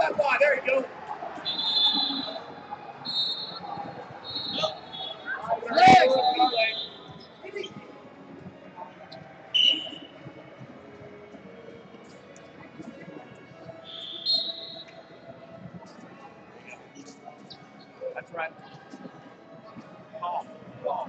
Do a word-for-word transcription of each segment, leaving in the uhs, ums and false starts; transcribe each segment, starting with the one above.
that line. There you go. That's right. Ball. Ball.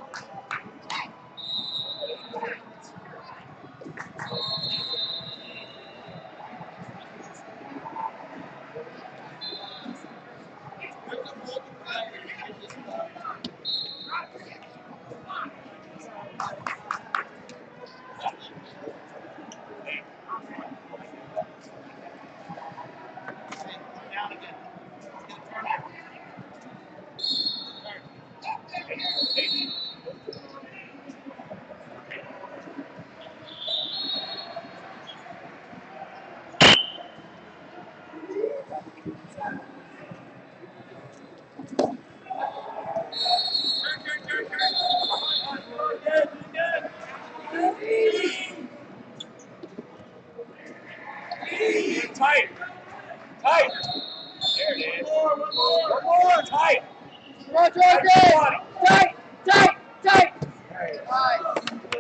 Tight. Tight. There it is. One more. One more. One more. Tight. Watch out, tight, tight, tight. Nice.